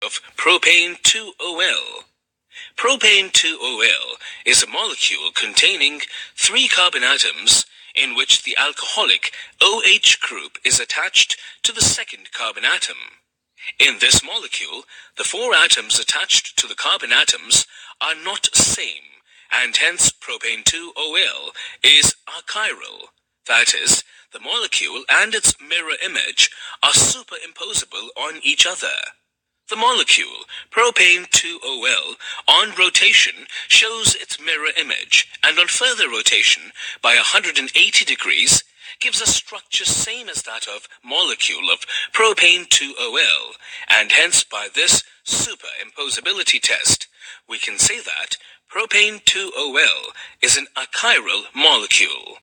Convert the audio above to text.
of propane-2-ol. Propane-2-ol is a molecule containing 3 carbon atoms in which the alcoholic OH group is attached to the second carbon atom. In this molecule, the 4 atoms attached to the carbon atoms are not same, and hence propane-2-ol is achiral. That is, the molecule and its mirror image are superimposable on each other. The molecule, propane-2-ol, on rotation shows its mirror image, and on further rotation by 180 degrees gives a structure same as that of molecule of propane-2-ol, and hence by this superimposability test, we can say that propane-2-ol is an achiral molecule.